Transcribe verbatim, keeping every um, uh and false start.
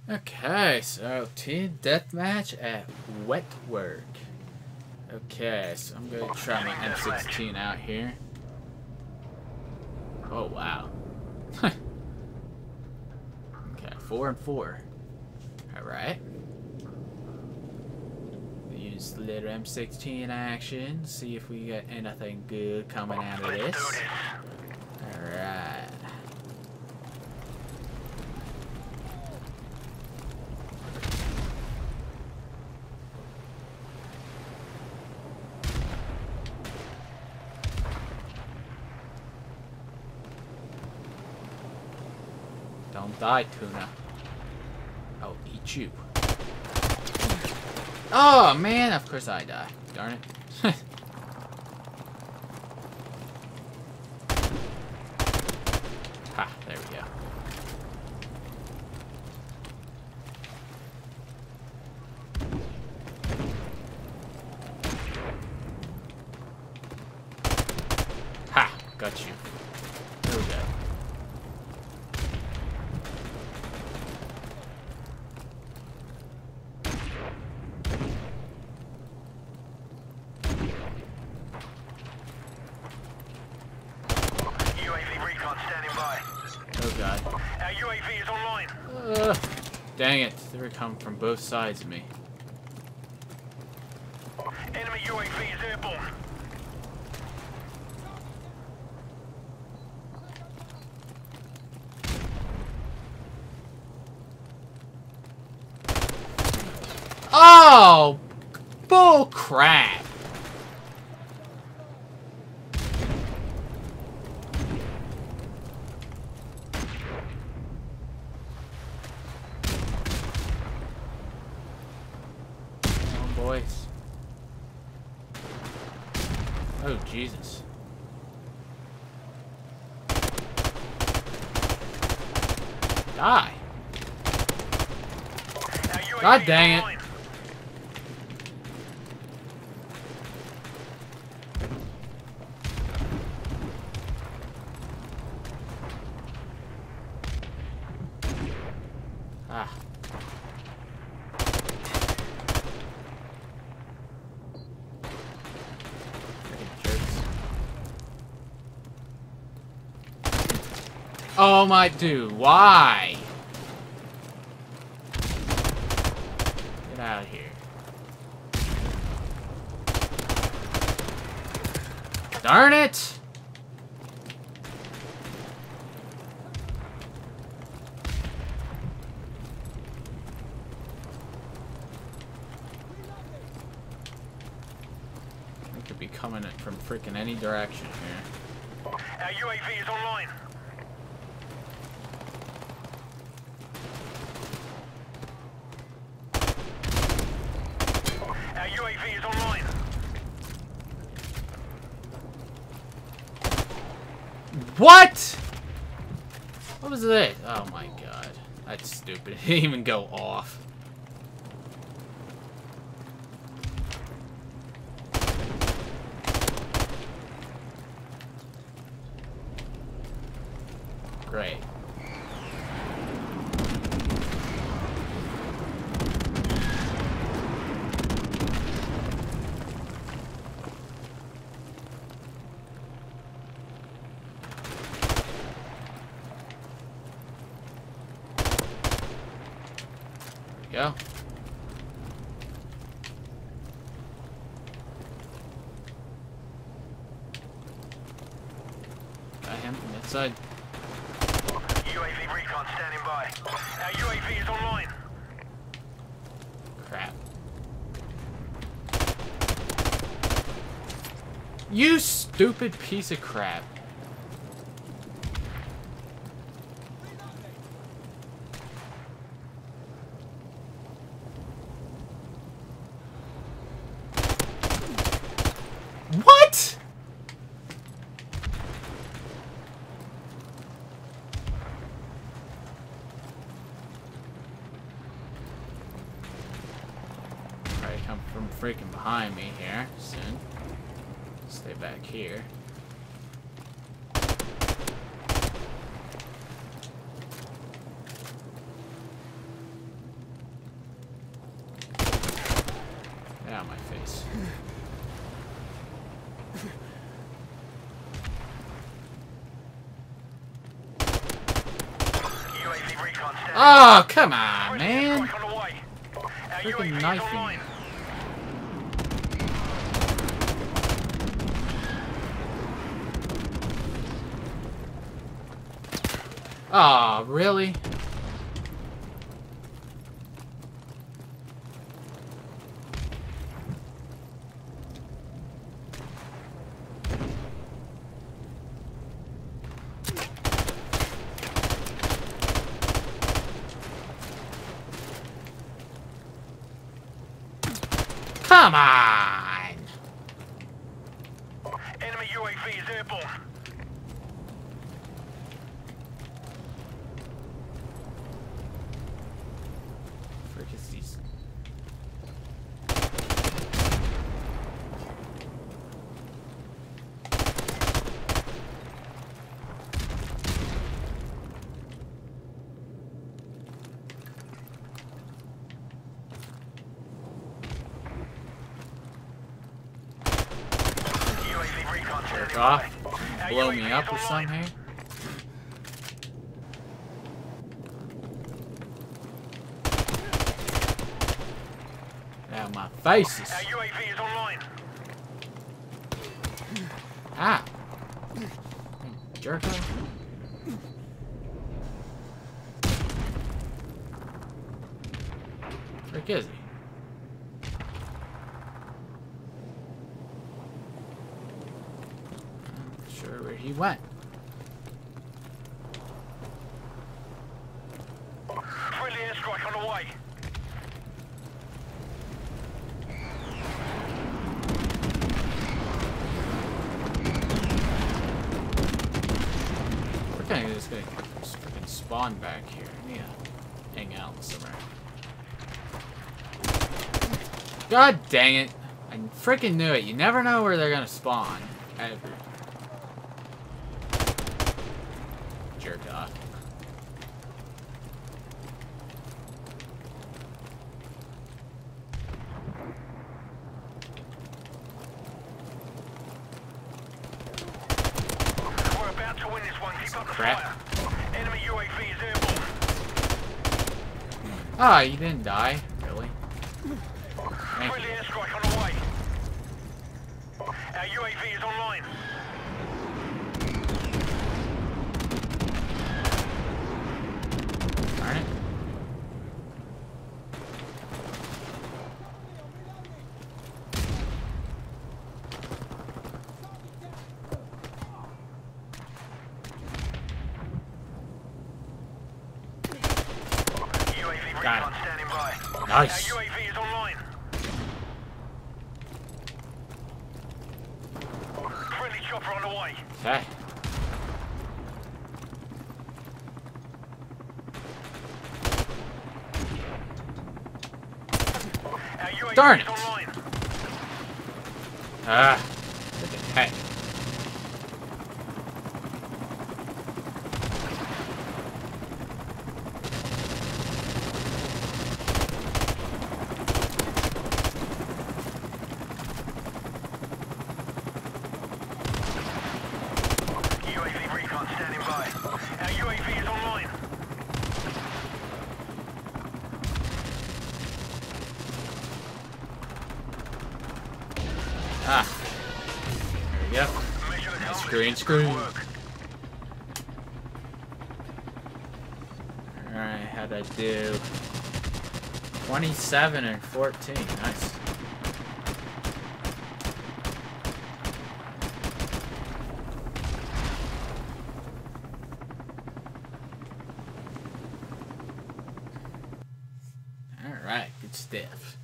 Okay, so team deathmatch at wet work. Okay, so I'm gonna try my M sixteen out here. Oh wow. Okay, four and four. All right. Use the little M sixteen action. See if we get anything good coming out of this. All right. Don't die, tuna. I'll eat you. Oh, man. Of course I die. Darn it. Ha, there we go. Ha, got you. There we go. Oh god. Our U A V is online. Uh, dang it. They were coming from both sides of me. Enemy U A V is airborne. Oh! Bull crap. Boys. Oh, Jesus. Die. God dang it. Ah. Oh my dude, why? Get out of here. Darn it! They could be coming from freaking any direction here. Our U A V is online. Our U A V is online. What? What was this? Oh my god. That's stupid. It didn't even go off. Great. Go. Got him from that side. U A V recon standing by. Our U A V is online. Crap. You stupid piece of crap. What? Probably come from freaking behind me here soon. Stay back here. recon standing Oh, come on, by. man. Strike on the way. Our U A V Freaking is knifing online. me. Oh, really? Come on! Enemy U A V is airborne. Frick is these? U A V recon standing Jerk by. off. Our Blow U A V me is up or online. something here? Ow, my faces. Our U A V is online. Ah! Jerk off. Frick is he? Not sure where he went. Friendly airstrike on the way. We're kind of just gonna just freaking spawn back here. I need to hang out somewhere. God dang it! I freaking knew it. You never know where they're gonna spawn. Ever. Jerk off. We're about to win this one. Keep up the Crap. fire. Enemy U A V is airborne. Ah, you didn't die. Really? Thank Friendly you. airstrike on the way. Our U A V is online. Darn it. U A V Got recon standing by. Nice. Our U A V is online. Friendly chopper on the way. Okay. Our U A V Darn is it. online. Ah. Freaking heck. U A V recon standing by. Our U A V is online. Ah. There we go. Mission accomplished. Screen, Good screen. work. Alright, how'd I do? twenty-seven and fourteen. Nice. Alright, good stuff.